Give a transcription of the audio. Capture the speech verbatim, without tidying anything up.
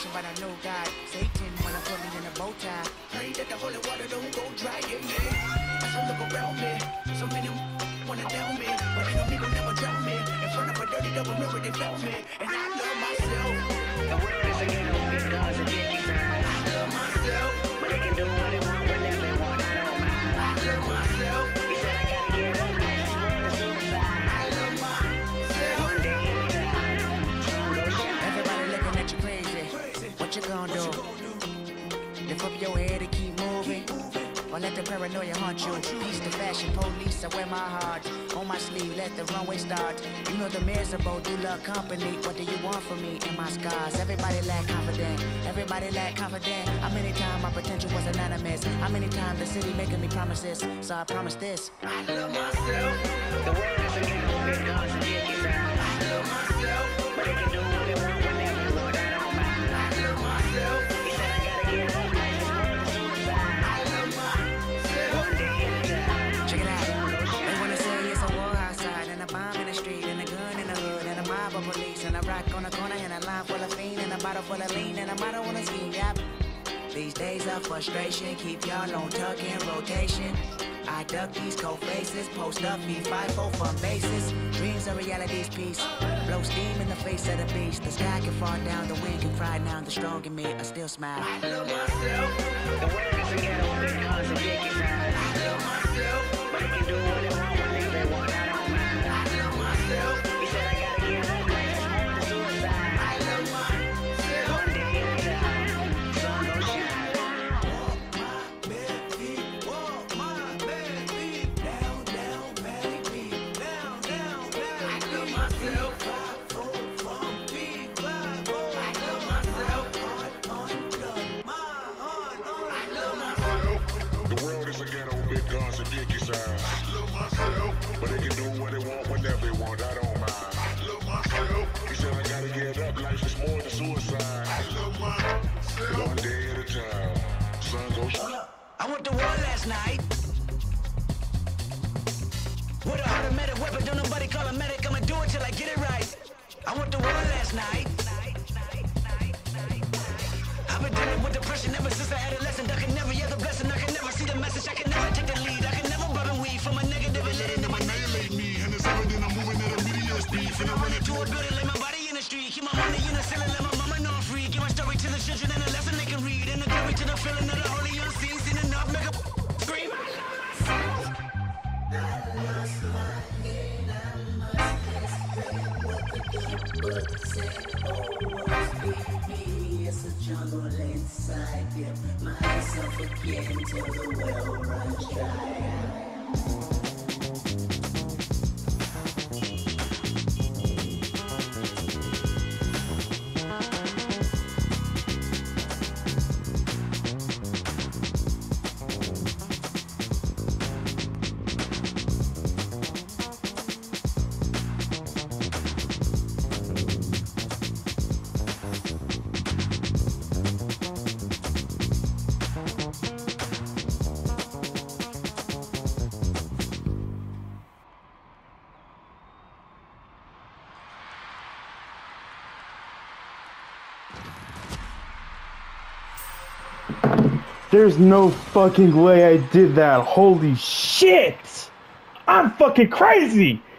salvation, but I know God. Satan wanna put me in a bow tie. Pray that the holy water don't go dry, yeah, yeah. As I look around me, so many wanna down me, but ain't no nigga never drown me. In front of a dirty double mirror, they found me, and I love myself. The world is a ghetto, it does a big sound. I love myself, but they can do what they want whenever they want. I don't mind. I love myself. He said I gotta get up, like this world is suicide. I love myself. One day in the night, everybody looking at you crazy. What you gonna do? Lift up your head and keep moving. Or let the paranoia haunt you. Peace the fashion police, I wear my heart on my sleeve, let the runway start. You know the miserable do love company. What do you want from me and my scars? Everybody lack confidence, everybody lack confidence. How many times my potential was anonymous? How many times the city making me promises? So I promise this. I love myself. The world is a ghetto, it does a big sound. I love myself, but they can do what they want whenever they want. I don't mind. I love myself. He said I gotta get up, like this world is suicide. I love myself. One day in the night. Check it out. They wanna say it's a war outside, and a bomb in the street, and a gun in the hood, and a mob of police, and a rock on the corner, and a line full of fiend, and a bottle full of lean, and a motto on a scheme, yep. These days of frustration keep y'all on tuck in rotation. I duck these cold faces, post up, be five four from bases. Dreams are reality's piece. Blow steam in the face of the beast. The sky can fall down, the wind can cry now. The strong in me, I still smile. I love myself. The world is a ghetto, because of Biggie sound. I love myself, but they can do what they want whenever they want. I don't mind. I love myself. He said I gotta get up, like this world is suicide. I love myself. One day in the night, sun gon' shine. Walk my bare feet, walk my bare feet, down, down, bare feet, down, down, bare feet. I love myself. Five, four, from big, five, four. I love myself. Heart undone, my heart undone. I love myself. The world is a ghetto, big guns and biggie signs. I love myself. But they can do what they want whenever they want. I don't mind. I love myself. He said I gotta get up, life is more than suicide. I love myself. One day at a time, sun goes. I went to war last night with a automatic weapon. Don't nobody call a medic. I'ma do it till I get it right. I went to war last night. I've been dealing with depression ever since I adolescent. I can never hear the blessing. I can never see the message. I can never take the lead. I can never rub and weed from a negative and letting them annihilate me. And it's evident I'm moving at a meteor speed. Finna run into a building, lay my body in the street. Keep my money in the ceiling, let my mama know I'm free. Give my story to the children and a lesson they can read. And the glory to the feeling of the holy unseen. Seen enough, make a scream. It's a jungle inside, give myself again till the well runs dry. There's no fucking way I did that. Holy shit! I'm fucking crazy!